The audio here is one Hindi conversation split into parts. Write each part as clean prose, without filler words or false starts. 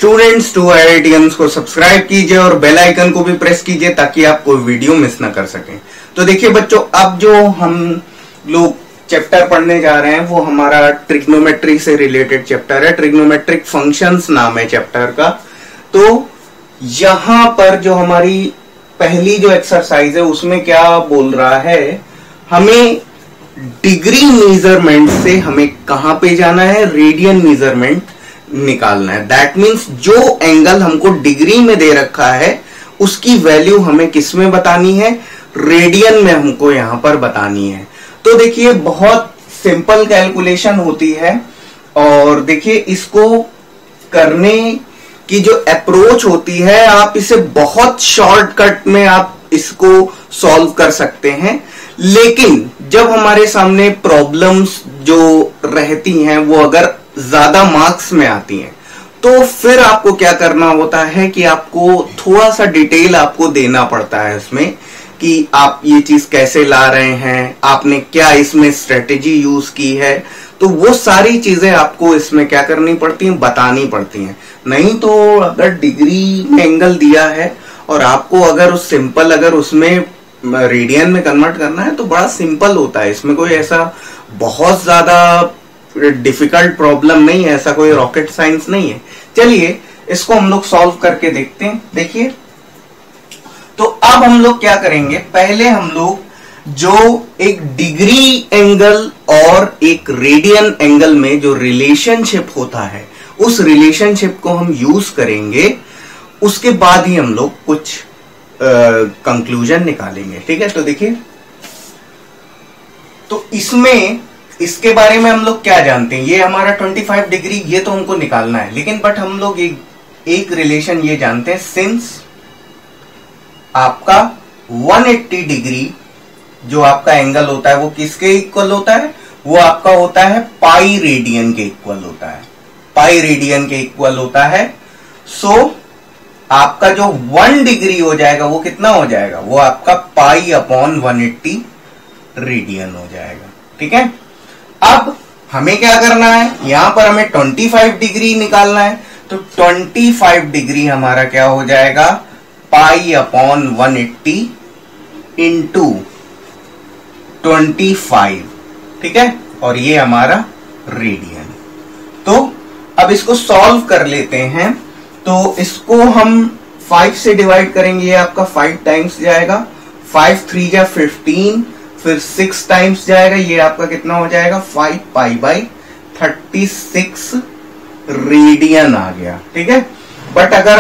स्टूडेंट्स टू IITians को सब्सक्राइब कीजिए और बेल आइकन को भी प्रेस कीजिए ताकि आप कोई वीडियो मिस ना कर सकें। तो देखिए बच्चों, अब जो हम लोग चैप्टर पढ़ने जा रहे हैं वो हमारा ट्रिग्नोमेट्री से रिलेटेड चैप्टर है। ट्रिग्नोमेट्रिक फंक्शंस नाम है चैप्टर का। तो यहां पर जो हमारी पहली जो एक्सरसाइज है उसमें क्या बोल रहा है, हमें डिग्री मेजरमेंट से हमें कहां पे जाना है, रेडियन मेजरमेंट निकालना है। दैट मीन्स जो एंगल हमको डिग्री में दे रखा है उसकी वैल्यू हमें किस में बतानी है, रेडियन में हमको यहां पर बतानी है। तो देखिए बहुत सिंपल कैलकुलेशन होती है और देखिए इसको करने की जो अप्रोच होती है, आप इसे बहुत शॉर्टकट में आप इसको सॉल्व कर सकते हैं। लेकिन जब हमारे सामने प्रॉब्लम्स जो रहती हैं वो अगर ज्यादा मार्क्स में आती हैं तो फिर आपको क्या करना होता है कि आपको थोड़ा सा डिटेल आपको देना पड़ता है इसमें कि आप ये चीज कैसे ला रहे हैं, आपने क्या इसमें स्ट्रेटेजी यूज की है। तो वो सारी चीजें आपको इसमें क्या करनी पड़ती हैं, बतानी पड़ती हैं। नहीं तो अगर डिग्री में एंगल दिया है और आपको अगर उस सिंपल अगर उसमें रेडियन में कन्वर्ट करना है तो बड़ा सिंपल होता है। इसमें कोई ऐसा बहुत ज्यादा डिफिकल्ट प्रॉब्लम नहीं है, ऐसा कोई रॉकेट साइंस नहीं है। चलिए इसको हम लोग सॉल्व करके देखते हैं। देखिए तो अब हम लोग क्या करेंगे, पहले हम लोग जो एक डिग्री एंगल और एक रेडियन एंगल में जो रिलेशनशिप होता है उस रिलेशनशिप को हम यूज करेंगे। उसके बाद ही हम लोग कुछ कंक्लूजन निकालेंगे। ठीक है, तो देखिए तो इसमें इसके बारे में हम लोग क्या जानते हैं, ये हमारा 25 डिग्री ये तो हमको निकालना है, लेकिन बट हम लोग एक रिलेशन ये जानते हैं, सिंस आपका 180 डिग्री जो आपका एंगल होता है वो किसके इक्वल होता है, वो आपका होता है पाई रेडियन के इक्वल होता है, पाई रेडियन के इक्वल होता है। सो आपका जो 1 डिग्री हो जाएगा वो कितना हो जाएगा, वो आपका पाई अपॉन 180 रेडियन हो जाएगा। ठीक है, अब हमें क्या करना है, यहां पर हमें 25 डिग्री निकालना है। तो 25 डिग्री हमारा क्या हो जाएगा, पाई अपॉन 180 इंटू 25। ठीक है, और ये हमारा रेडियन। तो अब इसको सॉल्व कर लेते हैं। तो इसको हम 5 से डिवाइड करेंगे, ये आपका 5 टाइम्स जाएगा, 5 3 जा 15, फिर 6 टाइम्स जाएगा, ये आपका कितना हो जाएगा 5 पाई बाई 36 रेडियन आ गया। ठीक है, बट अगर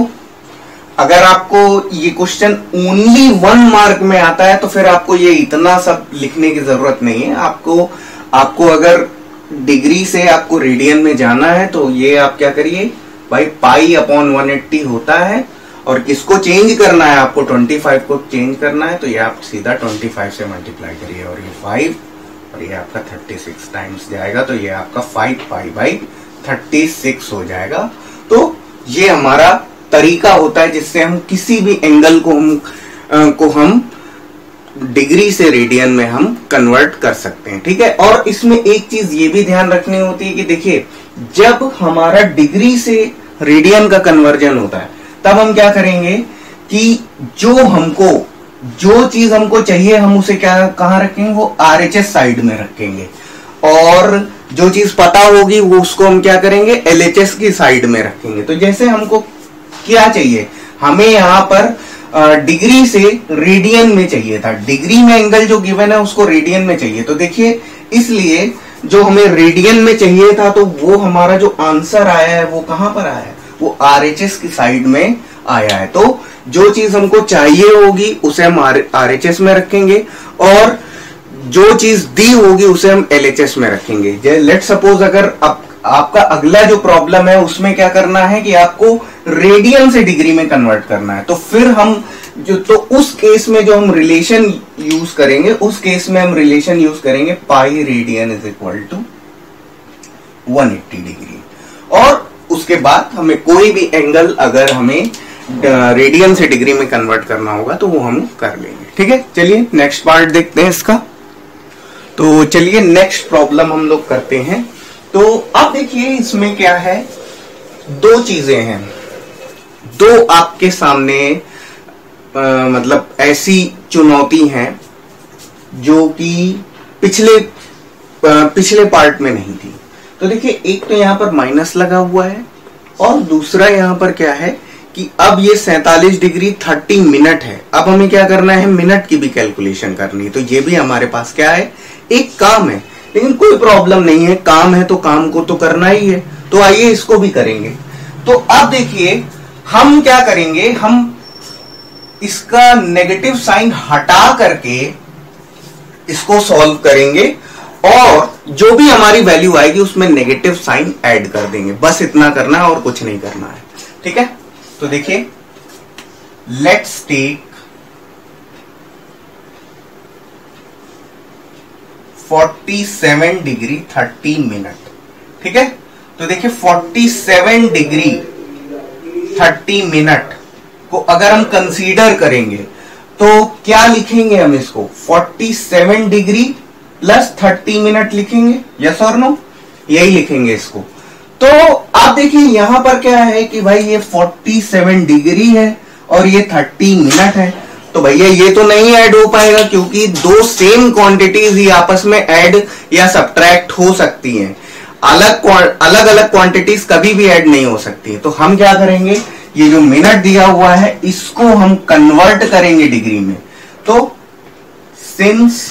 आपको ये क्वेश्चन ओनली 1 मार्क में आता है तो फिर आपको ये इतना सब लिखने की जरूरत नहीं है। आपको अगर डिग्री से आपको रेडियन में जाना है तो ये आप क्या करिए भाई, पाई अपॉन 180 होता है और किसको चेंज करना है, आपको 25 को चेंज करना है। तो ये आप सीधा 25 से मल्टीप्लाई करिए और ये 5 और ये आपका 36 टाइम्स जाएगा, तो ये आपका 5 पाई बाई 36 हो जाएगा। तो ये हमारा तरीका होता है जिससे हम किसी भी एंगल को हम डिग्री से रेडियन में हम कन्वर्ट कर सकते हैं। ठीक है, और इसमें एक चीज ये भी ध्यान रखनी होती है कि देखिए जब हमारा डिग्री से रेडियन का कन्वर्जन होता है तब हम क्या करेंगे कि जो चीज हमको चाहिए हम उसे कहां रखेंगे, वो RHS साइड में रखेंगे, और जो चीज पता होगी वो उसको हम क्या करेंगे, LHS की साइड में रखेंगे। तो जैसे हमको क्या चाहिए, हमें यहां पर डिग्री से रेडियन में चाहिए था, डिग्री में एंगल जो गिवन है उसको रेडियन में चाहिए। तो देखिए इसलिए जो हमें रेडियन में चाहिए था तो वो हमारा जो आंसर आया है वो कहां पर आया है, वो RHS की साइड में आया है। तो जो चीज हमको चाहिए होगी उसे हम RHS में रखेंगे और जो चीज दी होगी उसे हम LHS में रखेंगे। लेट सपोज अगर आपका अगला जो प्रॉब्लम है उसमें क्या करना है कि आपको रेडियन से डिग्री में कन्वर्ट करना है, तो फिर हम उस केस में जो हम रिलेशन यूज करेंगे, उस केस में हम रिलेशन यूज करेंगे pi radian is equal to 180 degree. और उसके बाद हमें कोई भी एंगल अगर हमें रेडियन से डिग्री में कन्वर्ट करना होगा तो वो हम कर लेंगे। ठीक है, चलिए नेक्स्ट पार्ट देखते हैं इसका। तो चलिए नेक्स्ट प्रॉब्लम हम लोग करते हैं। तो अब देखिए इसमें क्या है, दो चीजें हैं, दो आपके सामने मतलब ऐसी चुनौती हैं जो कि पिछले पार्ट में नहीं थी। तो देखिए, एक तो यहां पर माइनस लगा हुआ है और दूसरा यहां पर क्या है कि अब ये 47 डिग्री 30 मिनट है। अब हमें क्या करना है, मिनट की भी कैलकुलेशन करनी है। तो ये भी हमारे पास क्या है, एक काम है, लेकिन कोई प्रॉब्लम नहीं है, काम है तो काम को तो करना ही है। तो आइए इसको भी करेंगे। तो अब देखिए हम क्या करेंगे, हम इसका नेगेटिव साइन हटा करके इसको सॉल्व करेंगे और जो भी हमारी वैल्यू आएगी उसमें नेगेटिव साइन ऐड कर देंगे। बस इतना करना है और कुछ नहीं करना है, ठीक है। तो देखिए, लेट्स टेक 47 डिग्री 30 मिनट, ठीक है। तो देखिए 47 डिग्री 30 मिनट को अगर हम कंसीडर करेंगे तो क्या लिखेंगे हम इसको, 47 डिग्री प्लस 30 मिनट लिखेंगे, यस और नो, यही लिखेंगे इसको। तो आप देखिए यहां पर क्या है कि भाई ये 47 डिग्री है और ये 30 मिनट है। तो भैया ये तो नहीं ऐड हो पाएगा क्योंकि दो सेम क्वांटिटीज ही आपस में ऐड या सब्ट्रैक्ट हो सकती हैं। अलग अलग क्वांटिटीज कभी भी ऐड नहीं हो सकती। तो हम क्या करेंगे, ये जो मिनट दिया हुआ है इसको हम कन्वर्ट करेंगे डिग्री में। तो since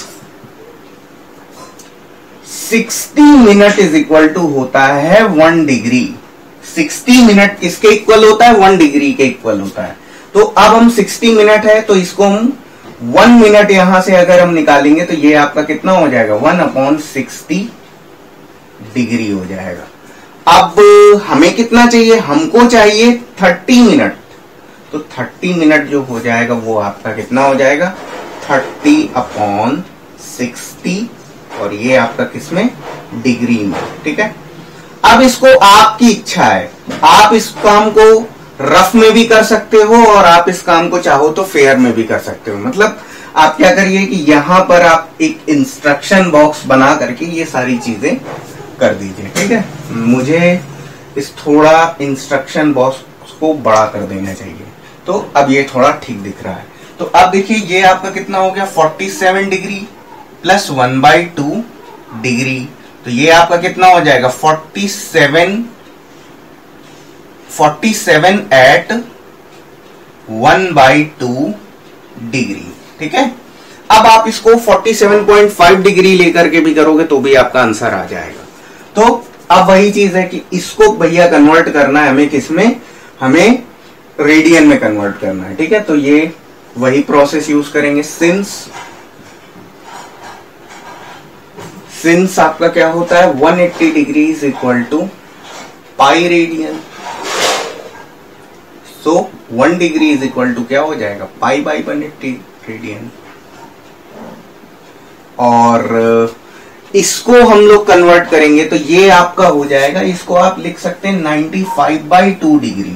60 minute is equal to होता है 1 डिग्री। 60 मिनट किसके इक्वल होता है, 1 डिग्री के इक्वल होता है। तो अब हम 60 मिनट है तो इसको हम 1 मिनट यहां से अगर हम निकालेंगे तो ये आपका कितना हो जाएगा, 1/60 डिग्री हो जाएगा। अब हमें कितना चाहिए, हमको चाहिए 30 मिनट। तो 30 मिनट जो हो जाएगा वो आपका कितना हो जाएगा, 30/60 और ये आपका किसमें, डिग्री में, ठीक है। अब इसको आपकी इच्छा है, आप इस काम को रफ में भी कर सकते हो और आप इस काम को चाहो तो फेयर में भी कर सकते हो। मतलब आप क्या करिए कि यहां पर आप एक इंस्ट्रक्शन बॉक्स बना करके ये सारी चीजें कर दीजिए, ठीक है। मुझे इस थोड़ा इंस्ट्रक्शन बॉक्स को बड़ा कर देना चाहिए। तो अब ये थोड़ा ठीक दिख रहा है। तो अब देखिए ये आपका कितना हो गया, 47 डिग्री प्लस 1/2 डिग्री। तो ये आपका कितना हो जाएगा, 47 एट 1/2 डिग्री, ठीक है। अब आप इसको 47.5 डिग्री लेकर के भी करोगे तो भी आपका आंसर आ जाएगा। तो अब वही चीज है कि इसको भैया कन्वर्ट करना है हमें किसमें, हमें रेडियन में कन्वर्ट करना है, ठीक है। तो ये वही प्रोसेस यूज करेंगे। सिंस आपका क्या होता है, 180 degree is equal to pi radian. So 1 degree is equal to क्या हो जाएगा, पाई बाई 180 रेडियन। और इसको हम लोग कन्वर्ट करेंगे तो ये आपका हो जाएगा, इसको आप लिख सकते हैं 95/2 डिग्री,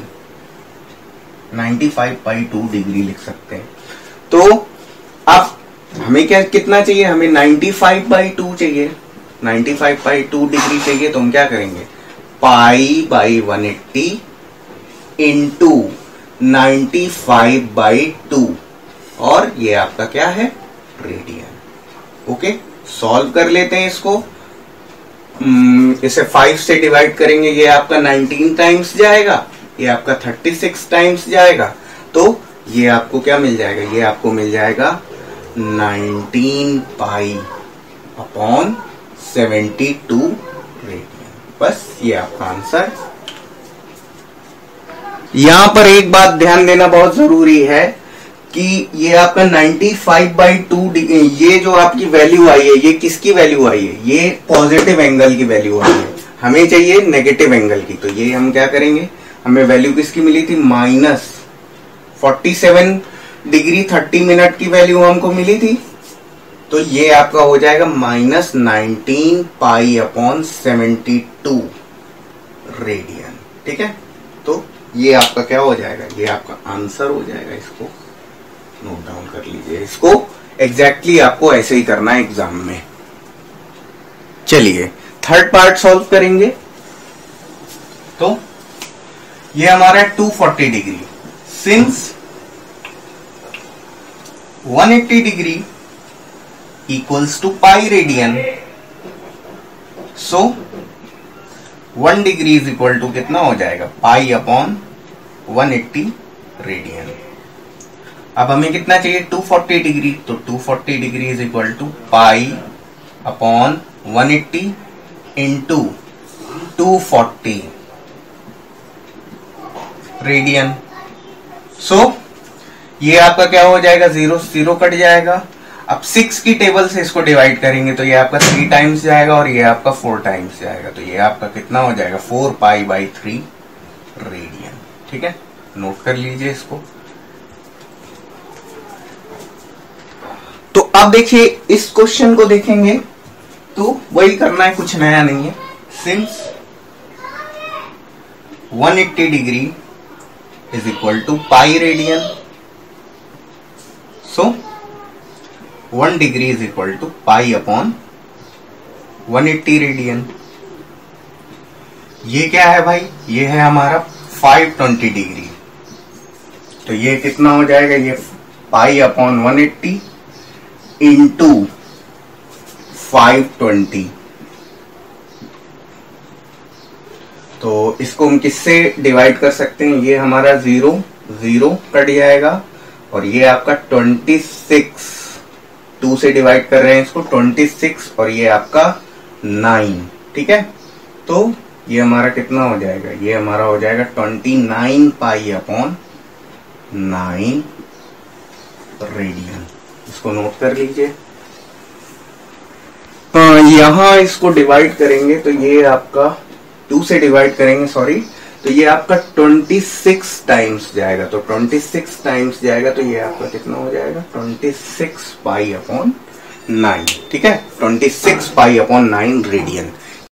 95/2 डिग्री लिख सकते हैं। तो अब हमें क्या कितना चाहिए, हमें 95/2 चाहिए, 95/2 डिग्री चाहिए। तो हम क्या करेंगे, पाई बाई 180 इंटू 95/2 और ये आपका क्या है, रेडियन। ओके, सॉल्व कर लेते हैं इसको। इसे 5 से डिवाइड करेंगे, ये आपका 19 टाइम्स जाएगा, ये आपका 36 टाइम्स जाएगा। तो ये आपको क्या मिल जाएगा, ये आपको मिल जाएगा 19 पाई/72 रेडियन। बस ये आपका आंसर। यहां पर एक बात ध्यान देना बहुत जरूरी है कि ये आपका 95/2 डिग्री, ये जो आपकी वैल्यू आई है ये किसकी वैल्यू आई है, ये पॉजिटिव एंगल की वैल्यू आई है। हमें चाहिए नेगेटिव एंगल की। तो ये हम क्या करेंगे, हमें वैल्यू किसकी मिली थी, -47 डिग्री 30 मिनट की वैल्यू हमको मिली थी। तो ये आपका हो जाएगा -19 पाई/72 रेडियन, ठीक है। तो ये आपका क्या हो जाएगा, ये आपका आंसर हो जाएगा। इसको नोट डाउन कर लीजिए, इसको एग्जैक्टली आपको ऐसे ही करना है एग्जाम में। चलिए थर्ड पार्ट सॉल्व करेंगे। तो ये हमारा 240 degree, since 180 degree equals to pi radian, so 1 degree is equal to कितना हो जाएगा, पाई अपॉन 180 रेडियन। अब हमें कितना चाहिए, 240 डिग्री, तो 240 degree is equal to pi upon 180 into 240 radian. So ये आपका क्या हो जाएगा, 0 0 कट जाएगा। अब 6 की टेबल से इसको डिवाइड करेंगे तो ये आपका 3 टाइम्स जाएगा और ये आपका 4 टाइम्स जाएगा, तो ये आपका कितना हो जाएगा, 4 पाई बाई 3 रेडियन। ठीक है, नोट कर लीजिए इसको। तो अब देखिए इस क्वेश्चन को देखेंगे तो वही करना है, कुछ नया नहीं है। Since 180 degree is equal to pi radian, so 1 degree is equal to pi upon 180 radian. ये क्या है भाई, ये है हमारा 520 डिग्री, तो ये कितना हो जाएगा, ये पाई अपॉन 180 इंटू 520। तो इसको हम किससे डिवाइड कर सकते हैं, ये हमारा 0 0 कट जाएगा और ये आपका 26, 2 से डिवाइड कर रहे हैं इसको, 26 और ये आपका 9। ठीक है, तो ये हमारा कितना हो जाएगा, ये हमारा हो जाएगा 29 पाई अपॉन 9 रेडियन। इसको नोट कर लीजिए। यहां इसको डिवाइड करेंगे तो ये आपका 2 से डिवाइड करेंगे, सॉरी, तो ये आपका 26 टाइम्स जाएगा, तो 26 टाइम्स जाएगा तो ये आपका कितना हो जाएगा, 26 पाई अपॉन 9। ठीक है, 26 पाई अपॉन 9 रेडियन।